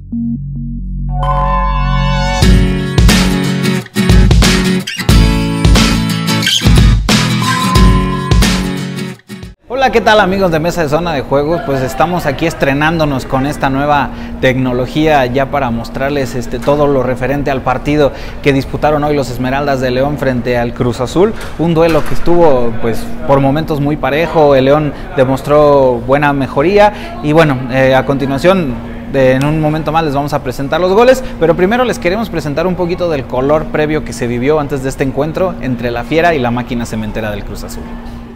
Hola, ¿qué tal amigos de Mesa de Zona de Juegos? Pues estamos aquí estrenándonos con esta nueva tecnología ya para mostrarles todo lo referente al partido que disputaron hoy los Esmeraldas de León frente al Cruz Azul. Un duelo que estuvo pues por momentos muy parejo, el León demostró buena mejoría y bueno, a continuación en un momento más les vamos a presentar los goles, pero primero les queremos presentar un poquito del color previo que se vivió antes de este encuentro entre la Fiera y la Máquina Cementera del Cruz Azul.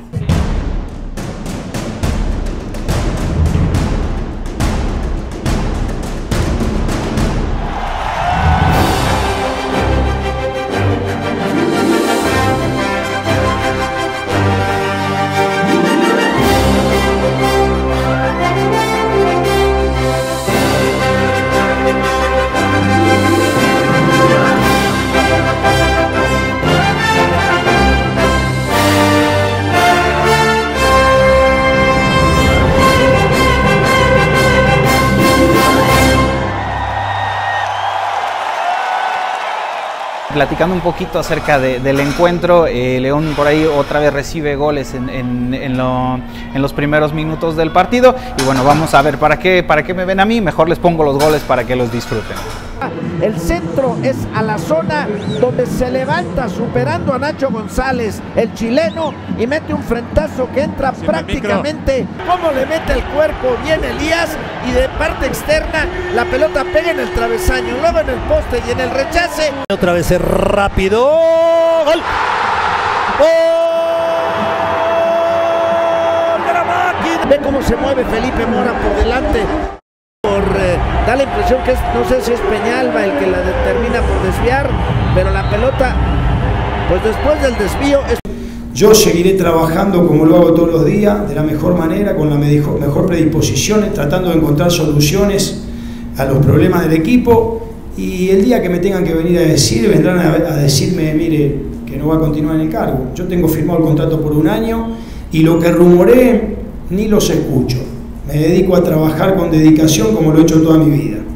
Platicando un poquito acerca del encuentro, León por ahí otra vez recibe goles en los primeros minutos del partido y bueno, vamos a ver, ¿para qué me ven a mí? Mejor les pongo los goles para que los disfruten. El centro es a la zona donde se levanta superando a Nacho González, el chileno, y mete un frentazo que entra prácticamente. Cómo le mete el cuerpo bien Elías y de parte externa la pelota pega en el travesaño, luego en el poste y en el rechace. Otra vez es rápido. ¡Gol! ¡Gol de la Máquina! Ve cómo se mueve Felipe Mora por delante. Da la impresión que no sé si es Peñalba el que la determina por desviar, pero la pelota, pues después del desvío es... Yo seguiré trabajando como lo hago todos los días, de la mejor manera, con la mejor predisposición, tratando de encontrar soluciones a los problemas del equipo, y el día que me tengan que venir a decir, vendrán a decirme, mire, que no va a continuar en el cargo. Yo tengo firmado el contrato por 1 año y lo que rumoré ni los escucho. Me dedico a trabajar con dedicación como lo he hecho toda mi vida.